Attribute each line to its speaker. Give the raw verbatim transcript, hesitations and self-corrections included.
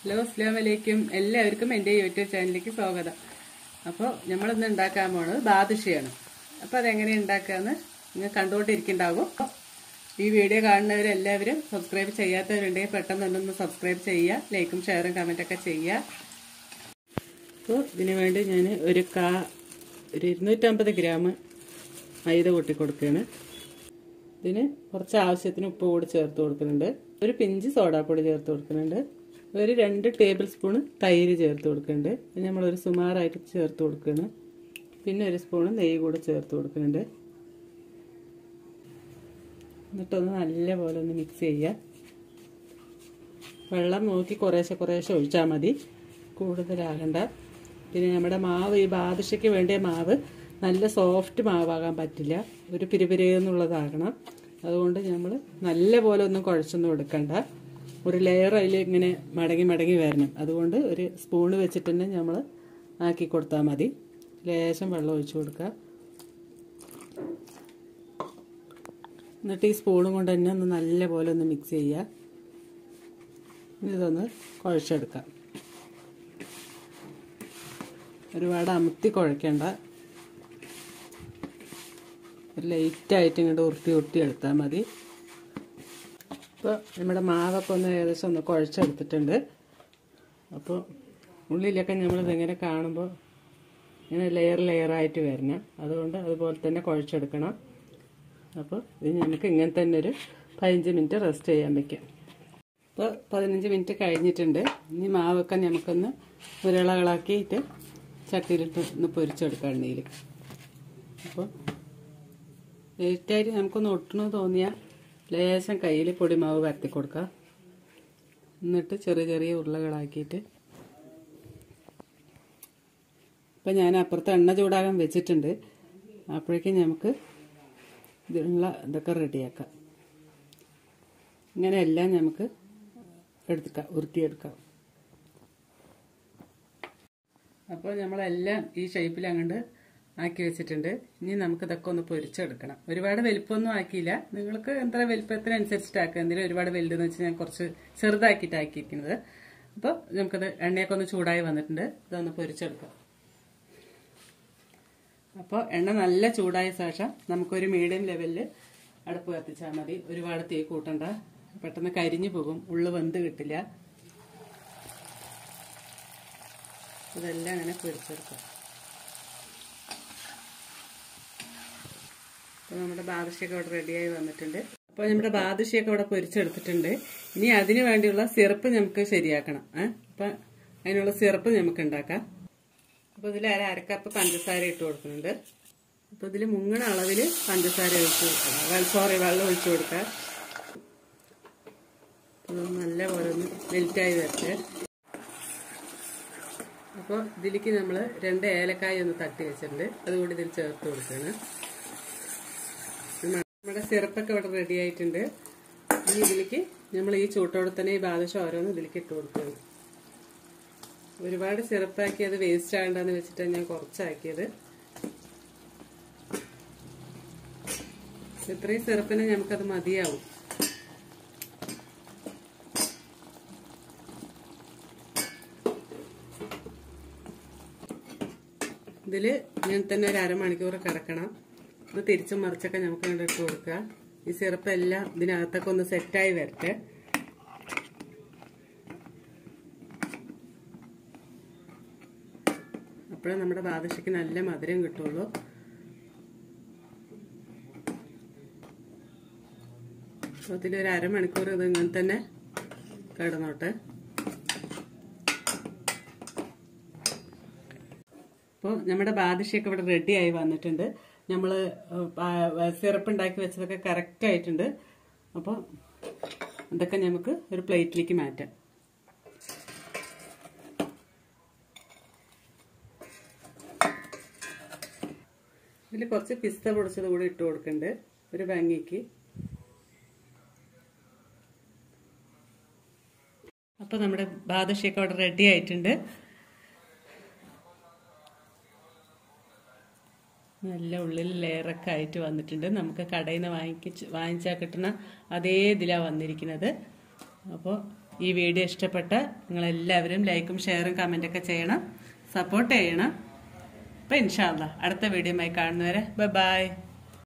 Speaker 1: Hello അസ്സലാമു അലൈക്കും. എല്ലാവർക്കും എൻ്റെ യൂട്യൂബ് ചാനലിലേക്ക് സ്വാഗതം. അപ്പോൾ നമ്മളിന്ന് ഉണ്ടാക്കാൻ പോകുന്നത് ബാദുഷയാണ്. അപ്പോൾ അതെങ്ങനെ ഉണ്ടാക്കാമെന്ന് നിങ്ങൾ കണ്ടുകൊണ്ടിരിക്കുന്നുണ്ടാകും. ഈ വീഡിയോ കാണുന്നവരെല്ലാവരും സബ്സ്ക്രൈബ് ചെയ്യാത്തവരുണ്ടെങ്കിൽ പെട്ടെന്ന് ഒന്ന് സബ്സ്ക്രൈബ് ചെയ്യുക, ലൈക്കും ഷെയറും കമൻറ്റൊക്കെ ചെയ്യുക. അപ്പോൾ ഇതിന് വേണ്ടി ഞാൻ ഒരു കാ ഒരു ഇരുന്നൂറ്റമ്പത് ഗ്രാം മൈദ കൂട്ടി കൊടുക്കുകയാണ്. ഇതിന് കുറച്ച് ആവശ്യത്തിന് ഉപ്പ് കൂടി ചേർത്ത് കൊടുക്കുന്നുണ്ട്. ഒരു പിഞ്ച് സോഡാപ്പൊടി ചേർത്ത് കൊടുക്കുന്നുണ്ട്. ഒരു രണ്ട് ടേബിൾ സ്പൂണ് തൈര് ചേർത്ത് കൊടുക്കുന്നുണ്ട്. നമ്മളൊരു സുമാറായിട്ട് ചേർത്ത് കൊടുക്കുകയാണ്. പിന്നെ ഒരു സ്പൂണ് നെയ്യ് കൂടെ ചേർത്ത് കൊടുക്കുന്നുണ്ട്. എന്നിട്ടൊന്ന് നല്ലപോലെ ഒന്ന് മിക്സ് ചെയ്യുക. വെള്ളം നോക്കി കുറേശ്ശെ കുറേശ്ശെ ഒഴിച്ചാൽ മതി, കൂടുതലാകണ്ട. പിന്നെ നമ്മുടെ മാവ്, ഈ ബാദുഷയ്ക്ക് വേണ്ടിയ മാവ് നല്ല സോഫ്റ്റ് മാവാകാൻ പറ്റില്ല, ഒരു പിരിപിരിയെന്നുള്ളതാകണം. അതുകൊണ്ട് നമ്മൾ നല്ല പോലെ ഒന്നും കുഴച്ചൊന്നും എടുക്കണ്ട. ഒരു ലെയർ അതിൽ ഇങ്ങനെ മടങ്ങി മടങ്ങി വരണം. അതുകൊണ്ട് ഒരു സ്പൂണ് വെച്ചിട്ട് തന്നെ നമ്മൾ ആക്കി കൊടുത്താൽ മതി. ലേശം വെള്ളം ഒഴിച്ചു കൊടുക്കുക. എന്നിട്ട് ഈ സ്പൂണും കൊണ്ട് തന്നെ ഒന്ന് നല്ല പോലെ ഒന്ന് മിക്സ് ചെയ്യുക. ഇതൊന്ന് കുഴച്ചെടുക്കാം. ഒരുപാട് അമുത്തി കുഴക്കേണ്ട, ഒരു ലൈറ്റായിട്ട് ഇങ്ങോട്ട് ഉരുട്ടി ഉരുട്ടി എടുത്താൽ മതി. ഇപ്പോൾ നമ്മുടെ മാവൊക്കെ ഒന്ന് ഏകദേശം ഒന്ന് കുഴച്ചെടുത്തിട്ടുണ്ട്. അപ്പോൾ ഉള്ളിലൊക്കെ നമ്മളിതിങ്ങനെ കാണുമ്പോൾ ഇങ്ങനെ ലെയർ ലെയറായിട്ട് വരണം. അതുകൊണ്ട് അതുപോലെ തന്നെ കുഴച്ചെടുക്കണം. അപ്പോൾ ഇത് നമുക്ക് ഇങ്ങനെ തന്നെ ഒരു പതിനഞ്ച് മിനിറ്റ് റെസ്റ്റ് ചെയ്യാൻ വയ്ക്കാം. ഇപ്പോൾ പതിനഞ്ച് മിനിറ്റ് കഴിഞ്ഞിട്ടുണ്ട്. ഇനി മാവൊക്കെ നമുക്കൊന്ന് ഉരുളകളാക്കിയിട്ട് ചട്ടിയിലിട്ട് ഒന്ന് പൊരിച്ചെടുക്കാം എണ്ണയിൽ. അപ്പോൾ ലേറ്റായിട്ട് നമുക്കൊന്ന് ഒട്ടണമെന്ന് തോന്നിയാൽ ലേശം കയ്യിൽ പൊടിമാവ് പരത്തി കൊടുക്കുക. എന്നിട്ട് ചെറിയ ചെറിയ ഉരുളകളാക്കിയിട്ട്, ഇപ്പം ഞാൻ അപ്പുറത്ത് എണ്ണ ചൂടാകാൻ വെച്ചിട്ടുണ്ട്. അപ്പോഴേക്കും നമുക്ക് ഇതിനുള്ള ഇതൊക്കെ റെഡിയാക്കാം. ഇങ്ങനെയെല്ലാം നമുക്ക് എടുക്കാം, ഉരുട്ടിയെടുക്കാം. അപ്പോൾ നമ്മളെല്ലാം ഈ ഷേപ്പിൽ അങ്ങോട്ട് ആക്കി വെച്ചിട്ടുണ്ട്. ഇനി നമുക്ക് ഇതൊക്കെ ഒന്ന് പൊരിച്ചെടുക്കണം. ഒരുപാട് വലുപ്പമൊന്നും ആക്കിയില്ല, നിങ്ങൾക്ക് എത്ര വലുപ്പത്തിനനുസരിച്ചിട്ടാക്കുക. എന്തെങ്കിലും ഒരുപാട് വലുതെന്ന് വെച്ചാൽ ഞാൻ കുറച്ച് ചെറുതാക്കിയിട്ട് ആക്കിയിരിക്കുന്നത്. അപ്പോൾ നമുക്കത് എണ്ണയൊക്കെ ഒന്ന് ചൂടായി വന്നിട്ടുണ്ട്. ഇതൊന്ന് പൊരിച്ചെടുക്കാം. അപ്പോൾ എണ്ണ നല്ല ചൂടായ ശേഷം നമുക്കൊരു മീഡിയം ലെവലിൽ അടുപ്പ് കത്തിച്ചാൽ മതി. ഒരുപാട് തീ കൂട്ടണ്ട, പെട്ടെന്ന് കരിഞ്ഞു പോകും, ഉള്ളു വെന്ത് കിട്ടില്ല. ഇതെല്ലാം അങ്ങനെ പൊരിച്ചെടുക്കാം. അപ്പോൾ നമ്മുടെ ബാദുഷയൊക്കെ ഇവിടെ റെഡിയായി വന്നിട്ടുണ്ട്. അപ്പോൾ നമ്മുടെ ബാദുഷയൊക്കെ ഇവിടെ പൊരിച്ചെടുത്തിട്ടുണ്ട്. ഇനി അതിന് വേണ്ടിയുള്ള സിറപ്പ് നമുക്ക് ശരിയാക്കണം. ഏഹ് അപ്പം അതിനുള്ള സിറപ്പ് നമുക്ക് ഉണ്ടാക്കാം. അപ്പോൾ ഇതിൽ അര അരക്കപ്പ് പഞ്ചസാര ഇട്ട് കൊടുക്കുന്നുണ്ട്. അപ്പോൾ ഇതിൽ മുങ്ങണ അളവിൽ പഞ്ചസാര ഒഴിച്ച് കൊടുക്കുക, സോറി വെള്ളം ഒഴിച്ചു കൊടുക്കുക. അതൊന്ന് നല്ലപോലെ ഒന്ന് മെൽറ്റായി വരട്ടെ. അപ്പോൾ ഇതിലേക്ക് നമ്മൾ രണ്ട് ഏലക്കായ ഒന്ന് തട്ടി വെച്ചിട്ടുണ്ട്, അതുകൂടി ഇതിൽ ചേർത്ത് കൊടുക്കുകയാണ്. നമ്മുടെ സിറപ്പൊക്കെ ഇവിടെ റെഡി ആയിട്ടുണ്ട്. ഇനി ഇതിലേക്ക് നമ്മൾ ഈ ചൂട്ടോടെ തന്നെ ഈ ബാദുഷ ഓരോന്ന് ഇതിലേക്ക് ഇട്ട് കൊടുക്കുകയാണ്. ഒരുപാട് സിറപ്പാക്കി അത് വേസ്റ്റ് ആകണ്ടെന്ന് വെച്ചിട്ടാണ് ഞാൻ കുറച്ചാക്കിയത്. ഇത്രയും സിറപ്പിന് നമുക്കത് മതിയാവും. ഇതിൽ ഇങ്ങനെ തന്നെ ഒരു അരമണിക്കൂർ കിടക്കണം. ഇത് തിരിച്ചും മറിച്ചൊക്കെ നമുക്ക് ഇങ്ങോട്ട് ഇട്ട് കൊടുക്കുക. ഈ സിറപ്പ് എല്ലാം ഇതിനകത്തൊക്കെ ഒന്ന് സെറ്റായി വരട്ടെ. അപ്പോഴേ നമ്മുടെ ബാദുഷയ്ക്ക് നല്ല മധുരം കിട്ടുള്ളൂ. അപ്പോൾ ഇതിലൊരു അരമണിക്കൂർ ഇത് ഇങ്ങനെ തന്നെ കിടന്നോട്ടെ. അപ്പോൾ നമ്മുടെ ബാദുഷയൊക്കെ ഇവിടെ റെഡി ആയി വന്നിട്ടുണ്ട്. നമ്മൾ സിറപ്പ് ഉണ്ടാക്കി വെച്ചതൊക്കെ കറക്റ്റ് ആയിട്ടുണ്ട്. അപ്പോൾ ഇതൊക്കെ നമുക്ക് ഒരു പ്ലേറ്റിലേക്ക് മാറ്റാം. ഇതിൽ കുറച്ച് പിസ്ത പൊടിച്ചത് കൂടി ഇട്ട് കൊടുക്കുന്നുണ്ട് ഒരു ഭംഗിക്ക്. അപ്പോൾ നമ്മുടെ ബാദുഷയൊക്കെ അവിടെ റെഡി ആയിട്ടുണ്ട്. നല്ല ഉള്ളിൽ ലെയറൊക്കെ ആയിട്ട് വന്നിട്ടുണ്ട്. നമുക്ക് കടയിൽ നിന്ന് വാങ്ങിച്ച് വാങ്ങിച്ചാൽ കിട്ടുന്ന അതേ ഇതിലാണ് വന്നിരിക്കുന്നത്. അപ്പോൾ ഈ വീഡിയോ ഇഷ്ടപ്പെട്ട നിങ്ങളെല്ലാവരും ലൈക്കും ഷെയറും കമൻറ്റൊക്കെ ചെയ്യണം, സപ്പോർട്ട് ചെയ്യണം. അപ്പോൾ ഇൻഷാ അല്ലാഹ് അടുത്ത വീഡിയോയുമായി കാണുന്നവരെ ബൈ ബൈ.